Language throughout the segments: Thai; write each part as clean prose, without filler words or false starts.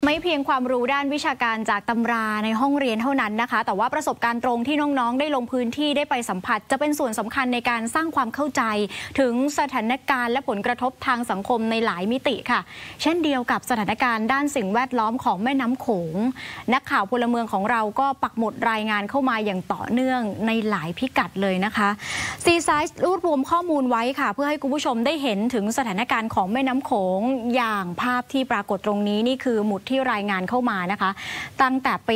ไม่เพียงความรู้ด้านวิชาการจากตำราในห้องเรียนเท่านั้นนะคะแต่ว่าประสบการณ์ตรงที่น้องๆได้ลงพื้นที่ได้ไปสัมผัสจะเป็นส่วนสำคัญในการสร้างความเข้าใจถึงสถานการณ์และผลกระทบทางสังคมในหลายมิติค่ะเช่นเดียวกับสถานการณ์ด้านสิ่งแวดล้อมของแม่น้ำโขงนักข่าวพลเมืองของเราก็ปักหมุดรายงานเข้ามาอย่างต่อเนื่องในหลายพิกัดเลยนะคะซีไซส์รวบรวมข้อมูลไว้ค่ะเพื่อให้คุณผู้ชมได้เห็นถึงสถานการณ์ของแม่น้ำโขงอย่างภาพที่ปรากฏตรงนี้นี่คือหมุดที่รายงานเข้ามานะคะตั้งแต่ปี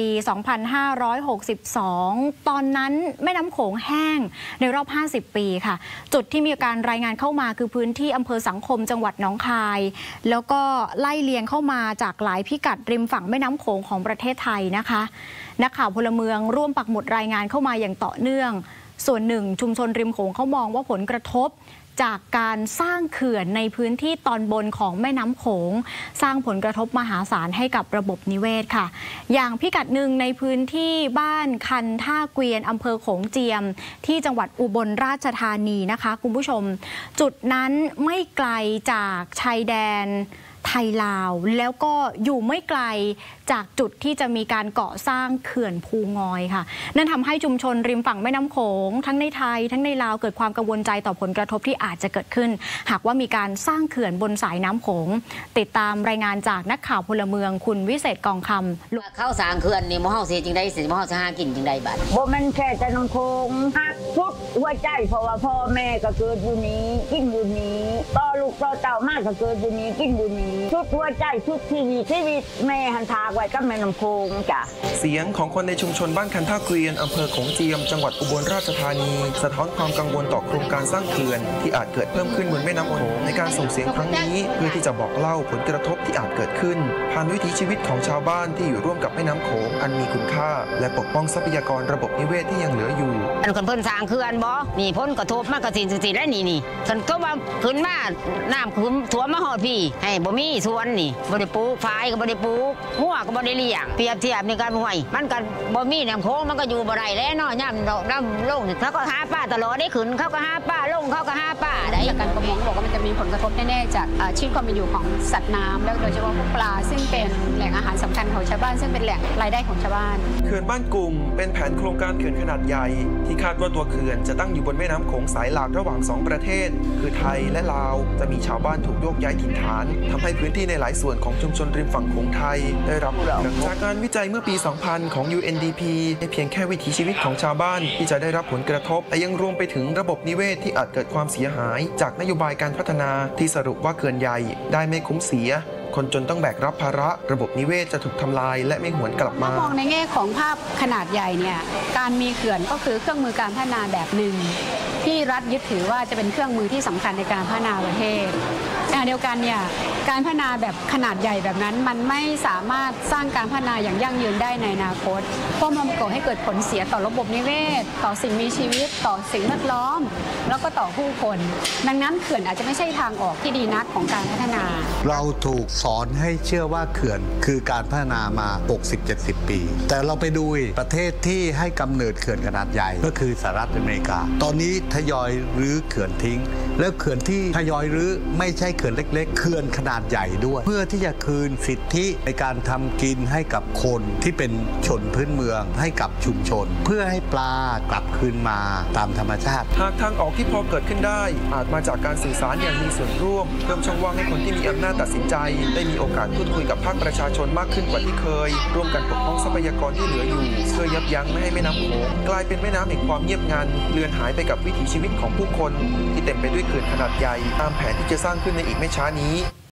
2562 ตอนนั้นแม่น้ำโขงแห้งในรอบ 50 ปีค่ะจุดที่มีการรายงานเข้ามาคือพื้นที่อำเภอสังคมจังหวัดหนองคายแล้วก็ไล่เลียงเข้ามาจากหลายพิกัดริมฝั่งแม่น้ำโขงของประเทศไทยนะคะนักข่าวพลเมืองร่วมปักหมุดรายงานเข้ามาอย่างต่อเนื่องส่วนหนึ่งชุมชนริมโขงเขามองว่าผลกระทบจากการสร้างเขื่อนในพื้นที่ตอนบนของแม่น้ำโขงสร้างผลกระทบมหาศาลให้กับระบบนิเวศค่ะอย่างพิกัดหนึ่งในพื้นที่บ้านคันท่าเกวียนอำเภอโขงเจียมที่จังหวัดอุบลราชธานีนะคะคุณผู้ชมจุดนั้นไม่ไกลจากชายแดนไทยลาวแล้วก็อยู่ไม่ไกลจากจุดที่จะมีการก่อสร้างเขื่อนภูงอยค่ะนั่นทำให้ชุมชนริมฝั่งแม่น้ำโขงทั้งในไทยทั้งในลาวเกิดความกังวลใจต่อผลกระทบที่อาจจะเกิดขึ้นหากว่ามีการสร้างเขื่อนบนสายน้ำโขงติดตามรายงานจากนักข่าวพลเมืองคุณวิเศษกองคำเข้าสร้างเขื่อนนี่มอเฮาเสียจึงได้สิมอเฮาจะหากินจึงได้บัดบ่มันแค่แต่น้ำโขงหักสุดหัวใจเพราะว่าพ่อแม่ก็เกิดอยู่นี้กินอยู่นี้ต่อลูกต่อเต่ามากก็เกิดอยู่นี้กินอยู่นี้สุดหัวใจสุดชีวิตแม่หันทากไว้กับแม่น้ำโขงจ้ะเสียงของคนในชุมชนบ้านคันท่าเกวียนอำเภอโขงเจียมจังหวัดอุบลราชธานีสะท้อนความกังวลต่อโครงการสร้างเขื่อนที่อาจเกิดเพิ่มขึ้นบนแม่น้ำโขงในการส่งเสียงครั้งนี้เพื่อที่จะบอกเล่าผลกระทบที่อาจเกิดขึ้นผ่านวิถีชีวิตของชาวบ้านที่อยู่ร่วมกับแม่น้ำโขงอันมีคุณค่าและปกป้องทรัพยากรระบบนิเวศที่ยังเหลืออยู่อันคนเพิ่นสร้างเขื่อนบ่นี่ผลกระทบมากกระสิและนี่ฉันก็ว่าขึ้นมาน้ำขึ้นท่วมมาฮอดพี่ให้บ่มีสวนนี่บ่ได้ปลูกฝายก็บ่ได้ปลูกหัวก็บ่ได้เลี้ยงเปรียบเทียบในการห่วยมันก็บ่มีน้ำโขงมันก็อยู่บ่ได้แล้วเนาะย่ำน้ำลงเขาก็หาป้าตลอดได้ขึ้นเขาก็หาป้าลงเขาก็หาป้าได้การประมงบอกว่ามันจะมีผลกระทบแน่ๆจากชีวิตความเป็นอยู่ของสัตว์น้ำแล้วโดยเฉพาะพวกปลาซึ่งเป็นแหล่งอาหารสำคัญของชาวบ้านซึ่งเป็นแหล่งรายได้ของชาวบ้านเขื่อนบ้านกลุ่มเป็นแผนโครงการเขื่อนขนาดใหญ่ที่คาดว่าตัวเขื่อนจะตั้งอยู่บนแม่น้ำโขงสายหลักระหว่าง2ประเทศคือไทยและลาวจะมีชาวบ้านถูกโยกย้ายถิ่นฐานทำให้พื้นที่ในหลายส่วนของชุมชนริมฝั่งโขงไทยได้รับผลกระทบจากการวิจัยเมื่อปี 2000 ของ UNDP ไม่เพียงแค่วิถีชีวิตของชาวบ้านที่จะได้รับผลกระทบแต่ยังรวมไปถึงระบบนิเวศที่อาจเกิดความเสียหายจากนโยบายการพัฒนาที่สรุปว่าเขื่อนใหญ่ได้ไม่คุ้มเสียคนจนต้องแบกรับภาระระบบนิเวศจะถูกทำลายและไม่หวนกลับมามองในแง่ของภาพขนาดใหญ่เนี่ยการมีเขื่อนก็คือเครื่องมือการพัฒนาแบบหนึ่งที่รัฐยึดถือว่าจะเป็นเครื่องมือที่สำคัญในการพัฒนาประเทศขณะเดียวกันเนี่ยการพัฒนาแบบขนาดใหญ่แบบนั้นมันไม่สามารถสร้างการพัฒนาอย่างยั่งยืนได้ในอนาคตเพราะมันก่อให้เกิดผลเสียต่อระบบนิเวศต่อสิ่งมีชีวิตต่อสิ่งแวดล้อมแล้วก็ต่อผู้คนดังนั้นเขื่อนอาจจะไม่ใช่ทางออกที่ดีนักของการพัฒนาเราถูกสอนให้เชื่อว่าเขื่อนคือการพัฒนามา 60-70 ปี แต่เราไปดูประเทศที่ให้กำเนิดเขื่อนขนาดใหญ่ก็คือสหรัฐอเมริกาตอนนี้ทยอยรื้อเขื่อนทิ้งแล้วเขื่อนที่ทยอยรื้อไม่ใช่เขื่อนเล็กๆเขื่อนขนาดใหญ่ด้วยเพื่อที่จะคืนสิทธิในการทำกินให้กับคนที่เป็นชนพื้นเมืองให้กับชุมชนเพื่อให้ปลากลับคืนมาตามธรรมชาติหากทางออกที่พอเกิดขึ้นได้อาจมาจากการสื่อสารอย่างมีส่วนร่วมเพิ่มช่องว่างให้คนที่มีอำนาจตัดสินใจได้มีโอกาสพูดคุยกับภาคประชาชนมากขึ้นกว่าที่เคยร่วมกันปกป้องทรัพยากรที่เหลืออยู่เพื่อยับยั้งไม่ให้แม่น้ำโขงกลายเป็นแม่น้ำแห่งความเงียบงันเลือนหายไปกับวิถีชีวิตของผู้คนที่เต็มไปด้วยเขื่อนขนาดใหญ่ตามแผนที่จะสร้างขึ้นในอีกไม่ช้านี้